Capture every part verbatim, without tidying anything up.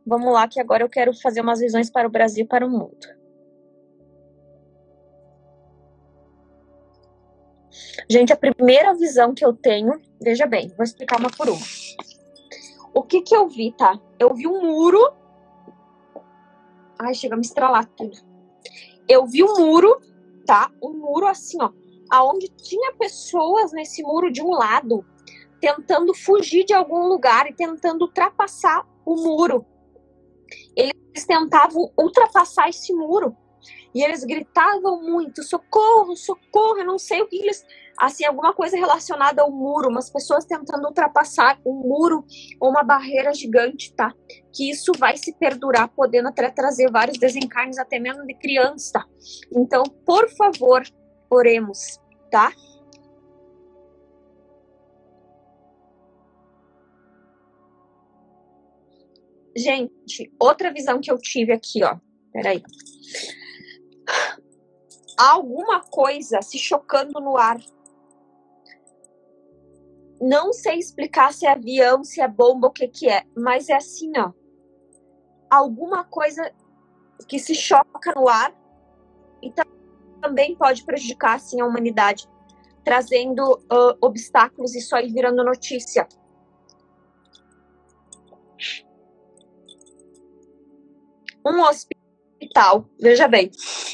Vamos lá, que agora eu quero fazer umas visões para o Brasil e para o mundo. Gente, a primeira visão que eu tenho, veja bem, vou explicar uma por uma. O que que eu vi, tá? Eu vi um muro. Ai, chega a me estralar tudo. Eu vi um muro, tá? Um muro assim, ó. Aonde tinha pessoas nesse muro de um lado, tentando fugir de algum lugar e tentando ultrapassar o muro. Eles tentavam ultrapassar esse muro. E eles gritavam muito, socorro, socorro, eu não sei o que eles... Assim, alguma coisa relacionada ao muro, umas pessoas tentando ultrapassar um muro ou uma barreira gigante, tá? Que isso vai se perdurar, podendo até trazer vários desencarnes, até mesmo de criança, tá? Então, por favor, oremos, tá? Gente, outra visão que eu tive aqui, ó. Peraí. Há alguma coisa se chocando no ar. Não sei explicar se é avião, se é bomba, o que que é. Mas é assim, ó. Alguma coisa que se choca no ar e também pode prejudicar, assim, a humanidade. Trazendo uh, obstáculos e isso aí virando notícia. Um hospital, veja bem.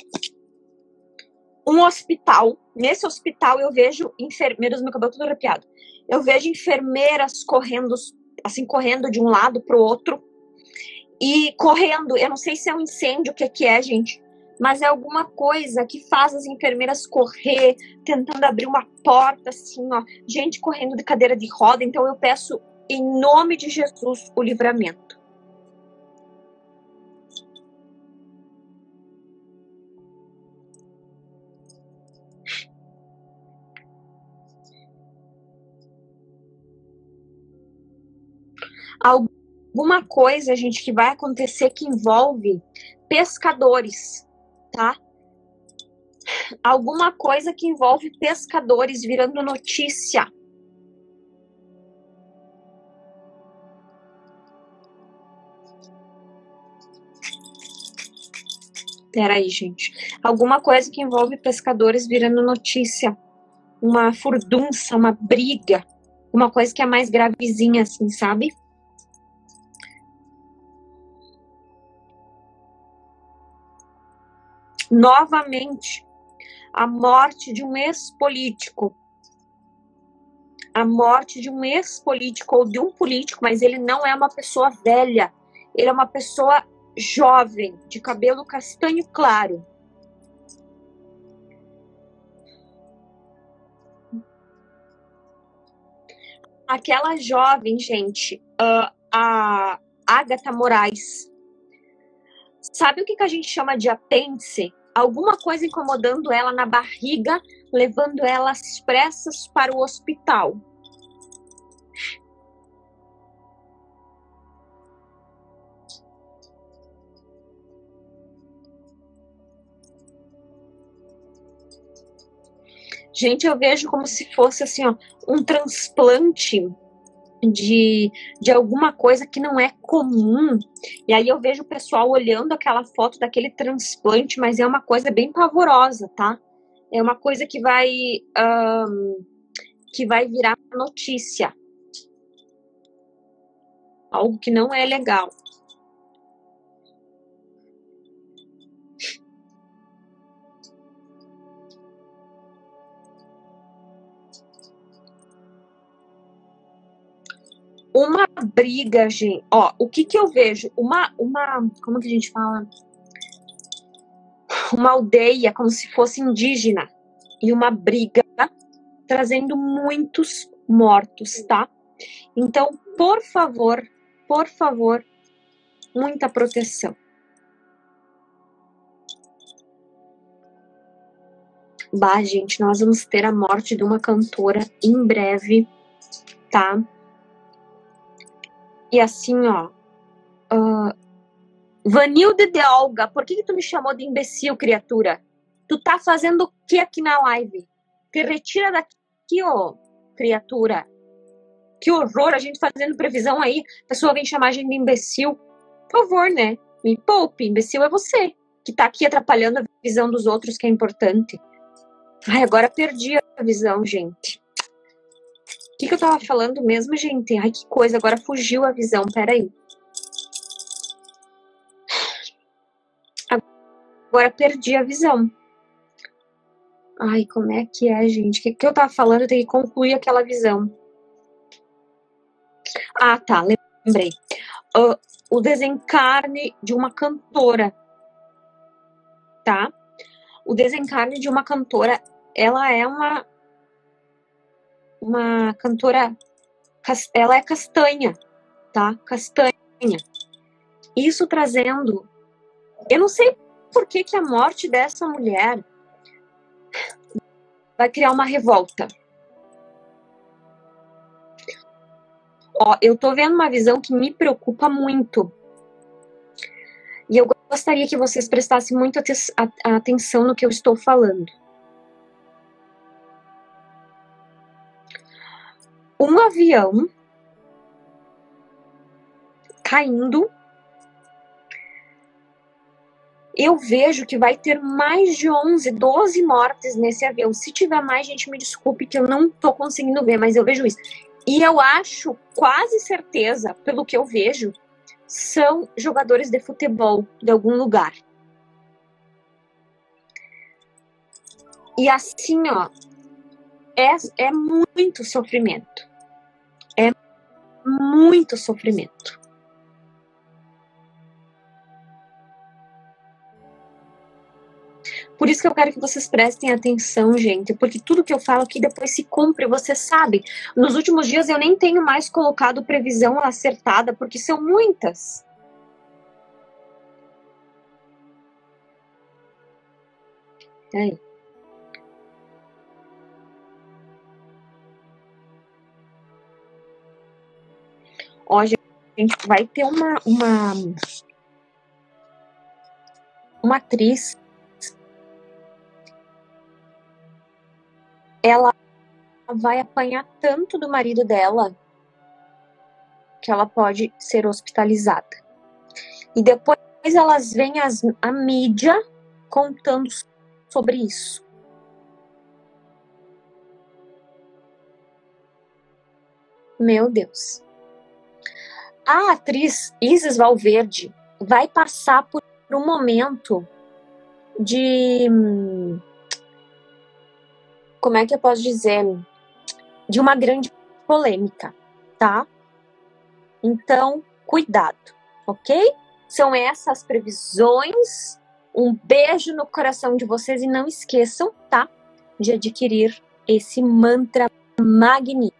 Um hospital, nesse hospital eu vejo enfermeiras, meu cabelo todo arrepiado, eu vejo enfermeiras correndo, assim, correndo de um lado pro outro, e correndo, eu não sei se é um incêndio, o que que é, gente, mas é alguma coisa que faz as enfermeiras correr, tentando abrir uma porta, assim, ó, gente correndo de cadeira de roda. Então eu peço, em nome de Jesus, o livramento. Alguma coisa, gente, que vai acontecer que envolve pescadores, tá? Alguma coisa que envolve pescadores virando notícia. Peraí, gente. Alguma coisa que envolve pescadores virando notícia. Uma furdunça, uma briga. Uma coisa que é mais gravezinha, assim, sabe? Novamente, a morte de um ex-político. A morte de um ex-político ou de um político, mas ele não é uma pessoa velha. Ele é uma pessoa jovem, de cabelo castanho claro. Aquela jovem, gente, uh, a Agatha Moraes. Sabe o que, que a gente chama de apêndice? Alguma coisa incomodando ela na barriga, levando ela às pressas para o hospital. Gente, eu vejo como se fosse assim, ó, um transplante de, de alguma coisa que não é comum. E aí eu vejo o pessoal olhando aquela foto daquele transplante, mas é uma coisa bem pavorosa, tá? É uma coisa que vai, um, que vai virar notícia. Algo que não é legal. Uma briga, gente. Ó, o que que eu vejo? Uma, uma, como que a gente fala? Uma aldeia, como se fosse indígena. E uma briga trazendo muitos mortos, tá? Então, por favor, por favor, muita proteção. Bah, gente, nós vamos ter a morte de uma cantora em breve, tá? E assim, ó, uh, Vanilde de Olga, por que que tu me chamou de imbecil, criatura? Tu tá fazendo o que aqui na live? Te retira daqui, ó, criatura. Que horror, a gente fazendo previsão aí, a pessoa vem chamar a gente de imbecil. Por favor, né? Me poupe, imbecil é você, que tá aqui atrapalhando a visão dos outros, que é importante. Ai, agora perdi a visão, gente. O que, que eu tava falando mesmo, gente? Ai, que coisa, agora fugiu a visão, peraí. Agora perdi a visão. Ai, como é que é, gente? O que, que eu tava falando? Eu tenho que concluir aquela visão. Ah, tá, lembrei. Uh, o desencarne de uma cantora, tá? O desencarne de uma cantora, ela é uma uma cantora, ela é castanha, tá? Castanha. Isso trazendo, eu não sei por que que a morte dessa mulher vai criar uma revolta. Ó, eu tô vendo uma visão que me preocupa muito. E eu gostaria que vocês prestassem muita atenção no que eu estou falando. Um avião caindo. Eu vejo que vai ter mais de onze, doze mortes nesse avião. Se tiver mais, gente, me desculpe que eu não tô conseguindo ver, mas eu vejo isso. E eu acho, quase certeza, pelo que eu vejo, são jogadores de futebol de algum lugar. E assim, ó, é, é muito sofrimento. É muito sofrimento. Por isso que eu quero que vocês prestem atenção, gente, porque tudo que eu falo aqui depois se cumpre, você sabe. Nos últimos dias eu nem tenho mais colocado previsão acertada, porque são muitas. Aí. Ó, gente, vai ter uma, uma, uma atriz. Ela vai apanhar tanto do marido dela que ela pode ser hospitalizada. E depois elas veem as, a mídia contando sobre isso. Meu Deus. A atriz Isis Valverde vai passar por um momento de... Como é que eu posso dizer? De uma grande polêmica, tá? Então, cuidado, ok? São essas previsões. Um beijo no coração de vocês e não esqueçam, tá? De adquirir esse mantra magnífico.